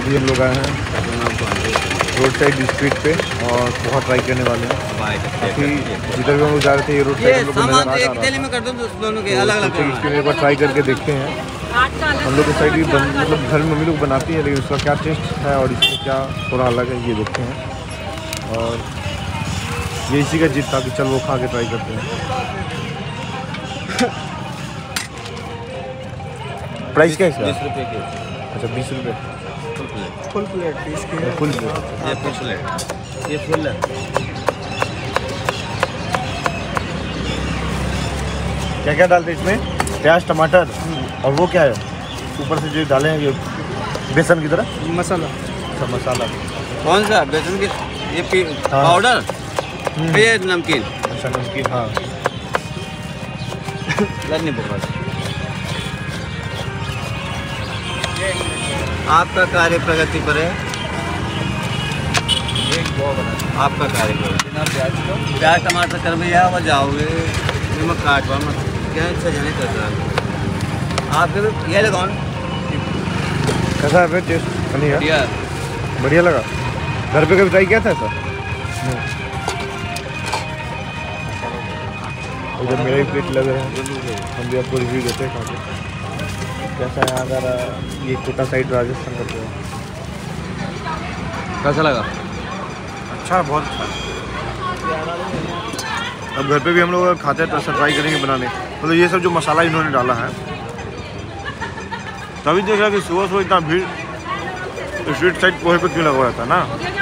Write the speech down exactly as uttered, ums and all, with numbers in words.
अभी हम लोग आए हैं रोड साइड स्ट्रीट पे और बहुत ट्राई करने वाले हैं। काफ़ी जिधर भी हम लोग जा रहे थे ये रोड साइड हम लोग को नजर आ रहा था, इसके लिए एक बार ट्राई करके देखते हैं। हम लोग की साइड भी बन मतलब घर में मम्मी लोग बनाती है, लेकिन उसका क्या टेस्ट है और इसमें क्या थोड़ा अलग है ये देखते हैं। और ये इसी का जिद था कि चल वो खा के ट्राई करते हैं। प्राइस क्या है इसका? बीस रुपये की। अच्छा बीस रुपये फुल प्लेट बीस की। फुल प्लेट ये फुल प्लेट ये फुल है। क्या क्या डालते हैं इसमें? प्याज टमाटर और वो क्या है ऊपर से जो डाले हैं ये बेसन की तरह? मसाला। अच्छा मसाला। कौन सा बेसन की? ये पाउडर ये नमकीन। अच्छा नमकीन। हाँ नहीं बोल आपका कार्य प्रगति पर है। आपका कार्य पर प्याज टमाटर कर भैया वो जाओगे नमक काटवा मत क्या अच्छा जाने कर रहा आप फिर ये लगाओ। कैसा है फिर टेस्ट? बढ़िया बढ़िया लगा। घर पे कभी ट्राई किया था सर? इधर मेरा ही प्लेट लग रहा है, हम भी आपको रिव्यू देते हैं खा के कैसा है। अगर ये कोटा साइड राजस्थान का तो कैसा लगा? अच्छा बहुत अच्छा। अब घर पे भी हम लोग खाते हैं तो ऐसा ट्राई करेंगे बनाने। मतलब ये सब जो मसाला इन्होंने डाला है तभी देखा कि सुबह सुबह इतना भीड़ स्ट्रीट साइड पोहे पे क्यों लगा हुआ था ना।